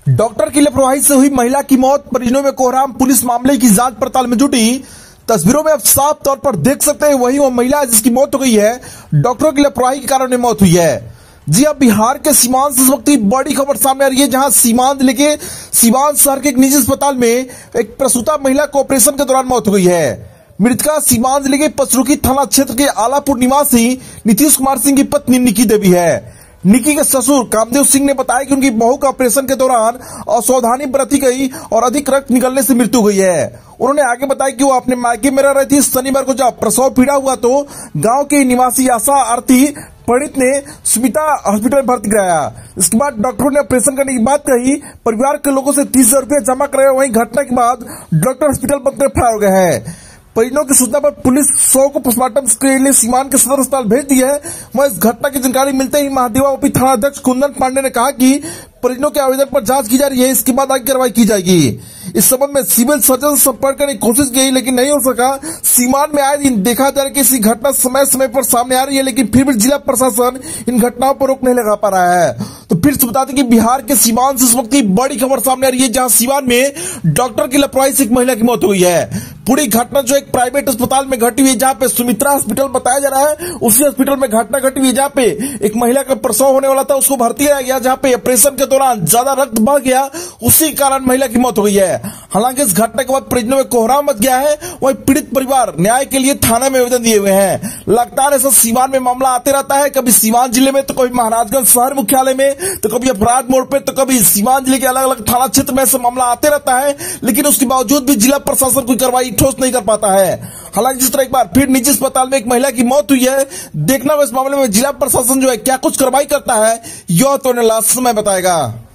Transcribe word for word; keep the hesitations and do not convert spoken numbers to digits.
Doctor की लापरवाही से हुई महिला की मौत, परिजनों में कोहराम, पुलिस मामले की जांच पड़ताल में जुटी। तस्वीरों में आप साफ तौर पर देख सकते हैं वही वो महिला जिसकी मौत हो गई है, डॉक्टरों की लापरवाही के कारण मौत हुई है। जी अब बिहार के सीवान से इस वक्त बड़ी खबर सामने आ रही है, जहां सीवान जिले के सीवान शहर के एक निजी अस्पताल में एक प्रसूता महिला को ऑपरेशन के दौरान मौत हो गई है। मृतका सीवान जिले के पचरुखी थाना क्षेत्र के आलापुर निवासी नीतीश कुमार सिंह की पत्नी निकी देवी है। निकी के ससुर कामदेव सिंह ने बताया कि उनकी बहू का ऑपरेशन के दौरान असावधानी बरती गई और अधिक रक्त निकलने से मृत्यु हुई है। उन्होंने आगे बताया कि वो अपने मायके में रह रही थी। शनिवार को जब प्रसव पीड़ा हुआ तो गांव के निवासी आशा आरती पंडित ने सुमिता हॉस्पिटल में भर्ती कराया। इसके बाद डॉक्टरों ने ऑपरेशन करने की बात कही। परिवार के लोगों से तीस हजार रुपया जमा कराया। वहीं घटना के बाद डॉक्टर हॉस्पिटल बंद कर फरार हो गए हैं। परिजनों की सूचना पर पुलिस शव को पोस्टमार्टम के लिए सीवान के सदर अस्पताल भेज दी है। वह इस घटना की जानकारी मिलते ही महादेवा ओपी थाना अध्यक्ष कुंदन पांडे ने कहा कि परिजनों के आवेदन पर जांच की जा रही है, इसके बाद आगे कार्रवाई की जाएगी। इस संबंध में सिविल सर्जन से संपर्क करने की कोशिश की लेकिन नहीं हो सका। सीवान में आए दिन देखा जा रहा है कि ऐसी घटना समय समय पर सामने आ रही है, लेकिन फिर भी जिला प्रशासन इन घटनाओं पर रोक नहीं लगा पा रहा है। तो फिर से बता दें कि बिहार के सीवान से इस वक्त बड़ी खबर सामने आ रही है, जहां सीवान में डॉक्टर की लापरवाही से एक महिला की मौत हुई है। पूरी घटना जो एक प्राइवेट अस्पताल में घटी हुई है, जहां पे सुमित्रा हॉस्पिटल बताया जा रहा है, उसी हॉस्पिटल में घटना घटी हुई है, जहां पे एक महिला का प्रसव होने वाला था, उसको भर्ती कराया गया, जहां पे ऑपरेशन के दौरान ज्यादा रक्त बह गया, उसी कारण महिला की मौत हो गई है। हालांकि इस घटना के बाद परिजनों में कोहराम मच गया है। वही पीड़ित परिवार न्याय के लिए थाना में आवेदन दिए हुए हैं। लगातार ऐसा सीवान में मामला आते रहता है, कभी सीवान जिले में तो कभी महाराजगंज शहर मुख्यालय में, तो कभी अपराध मोड़ पे, तो कभी सीवान जिले के अलग अलग थाना क्षेत्र में ऐसा मामला आते रहता है, लेकिन उसके बावजूद भी जिला प्रशासन कोई कार्रवाई ठोस नहीं कर पाता है। हालांकि जिस तरह एक बार फिर निजी अस्पताल में एक महिला की मौत हुई है, देखना इस मामले में जिला प्रशासन जो है क्या कुछ कार्रवाई करता है, यह तो समय बताएगा।